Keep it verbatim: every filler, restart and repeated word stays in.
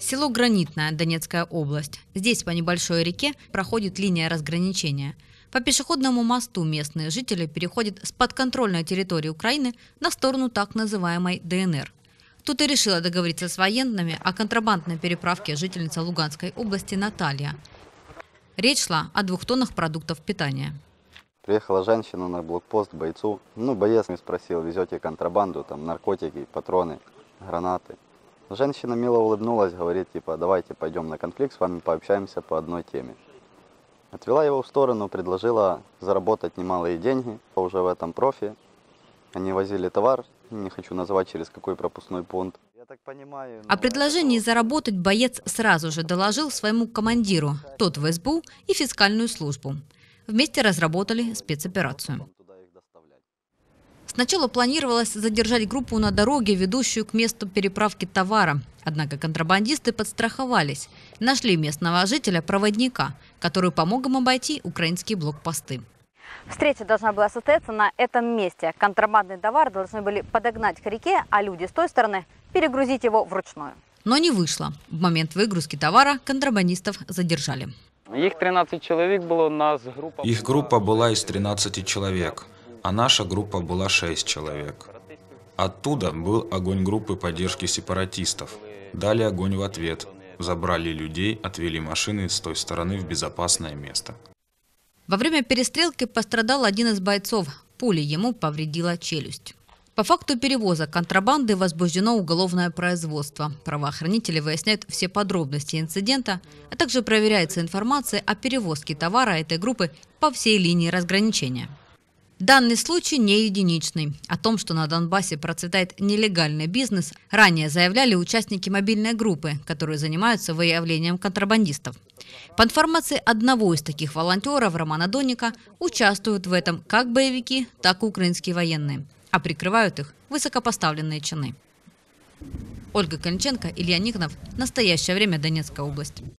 Село Гранитное, Донецкая область. Здесь по небольшой реке проходит линия разграничения. По пешеходному мосту местные жители переходят с подконтрольной территории Украины на сторону так называемой ДНР. Тут и решила договориться с военными о контрабандной переправке жительница Луганской области Наталья. Речь шла о двух тоннах продуктов питания. Приехала женщина на блокпост к бойцу. Ну, боец мне спросил, везете контрабанду, там наркотики, патроны, гранаты. Женщина мило улыбнулась, говорит, типа, давайте пойдем на конфликт, с вами пообщаемся по одной теме. Отвела его в сторону, предложила заработать немалые деньги, уже в этом профи. Они возили товар, не хочу называть через какой пропускной пункт. Я так понимаю, ну, О предложении заработать боец сразу же доложил своему командиру, тот в эс бэ у и фискальную службу. Вместе разработали спецоперацию. Сначала планировалось задержать группу на дороге, ведущую к месту переправки товара. Однако контрабандисты подстраховались. Нашли местного жителя-проводника, который помог им обойти украинские блокпосты. Встреча должна была состояться на этом месте. Контрабандный товар должны были подогнать к реке, а люди с той стороны перегрузить его вручную. Но не вышло. В момент выгрузки товара контрабандистов задержали. Их тринадцать человек было, у нас группа... Их группа была из тринадцати человек, а наша группа была шесть человек. Оттуда был огонь группы поддержки сепаратистов. Дали огонь в ответ. Забрали людей, отвели машины с той стороны в безопасное место. Во время перестрелки пострадал один из бойцов. Пуля ему повредила челюсть. По факту перевоза контрабанды возбуждено уголовное производство. Правоохранители выясняют все подробности инцидента, а также проверяется информация о перевозке товара этой группы по всей линии разграничения. Данный случай не единичный. О том, что на Донбассе процветает нелегальный бизнес, ранее заявляли участники мобильной группы, которые занимаются выявлением контрабандистов. По информации одного из таких волонтеров, Романа Донника, участвуют в этом как боевики, так и украинские военные, а прикрывают их высокопоставленные чины. Ольга Конченко, Илья Никонов. Настоящее время. Донецкая область.